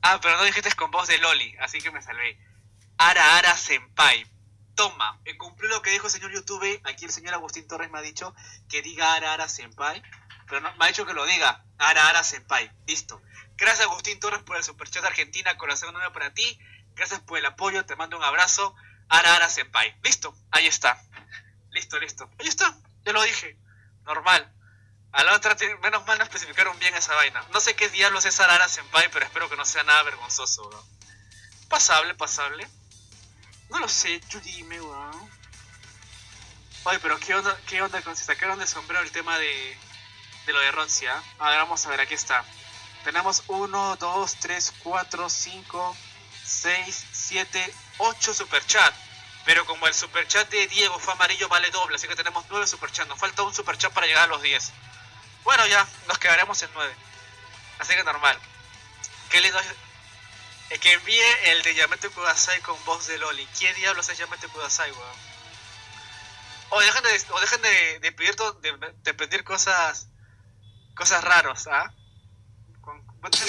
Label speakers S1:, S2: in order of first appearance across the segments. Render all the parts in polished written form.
S1: Ah, pero no dijiste con voz de Loli, así que me salvé. Ara Ara Senpai. Toma, cumplió lo que dijo el señor YouTube. Aquí el señor Agustín Torres me ha dicho que diga Ara Ara Senpai. Pero no, me ha dicho que lo diga. Ara Ara Senpai. Listo. Gracias Agustín Torres por el superchat de Argentina. Corazón enorme para ti. Gracias por el apoyo. Te mando un abrazo. Ara Ara Senpai. Listo. Ahí está. Listo, listo. Ahí está. Ya lo dije. Normal. A la otra, menos mal no especificaron bien esa vaina. No sé qué diablos es Ara Ara Senpai, pero espero que no sea nada vergonzoso, bro. Pasable, pasable. No lo sé, tú dime, weón. Oye, pero qué onda con si sacaron de sombrero el tema de lo de Roxy, ¿ah? A ver, vamos a ver, aquí está. Tenemos 1, 2, 3, 4, 5, 6, 7, 8 superchat. Pero como el superchat de Diego fue amarillo, vale doble, así que tenemos 9 superchats. Nos falta un superchat para llegar a los 10. Bueno, ya, nos quedaremos en 9. Así que normal. Qué lindo es que envíe el de Yamete Kudasai con voz de Loli. ¿Quién diablos es Yamete Kudasai, weón? O dejen de pedir de pedir cosas raros, ¿ah? Con,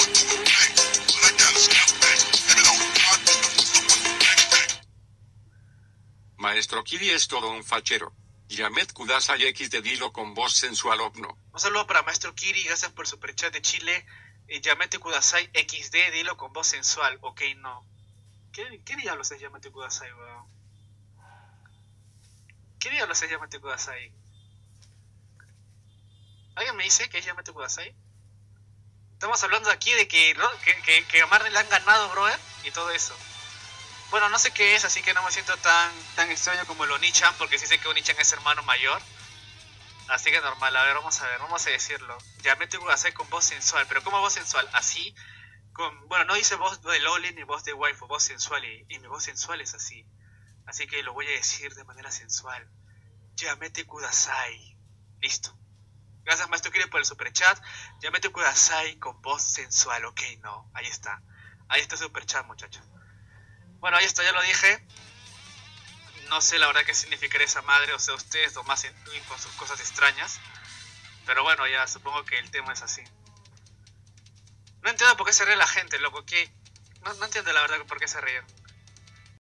S2: Maestro Kiri es todo un fachero. Yamet Kudasai X de Dilo con voz sensual ovno.
S1: Un saludo para Maestro Kiri, gracias por el superchat de Chile. Yamete Kudasai XD, dilo con voz sensual. Ok, no. ¿Qué diablos es Yamete Kudasai, weón? ¿Qué diablos es Yamete Kudasai? ¿Alguien me dice que es Yamete Kudasai? Estamos hablando aquí de que a Marvel le han ganado, brother, y todo eso. Bueno, no sé qué es, así que no me siento tan extraño como el Onichan, porque sí sé que Onichan es hermano mayor. Así que normal, a ver, vamos a decirlo. Yamete Kudasai con voz sensual, pero ¿cómo voz sensual? Así, bueno, no dice voz de Loli ni voz de waifu, voz sensual, y mi voz sensual es así. Así que lo voy a decir de manera sensual. Yamete Kudasai. Listo. Gracias, Maestro Kiri, por el superchat. Yamete Kudasai con voz sensual. Ok, no. Ahí está. Ahí está el superchat, muchachos. Bueno, ahí está, ya lo dije. No sé la verdad qué significaría esa madre, o sea, ustedes nomás con sus cosas extrañas. Pero bueno, ya supongo que el tema es así. No entiendo por qué se ríe la gente, loco. No entiendo la verdad por qué se ríen.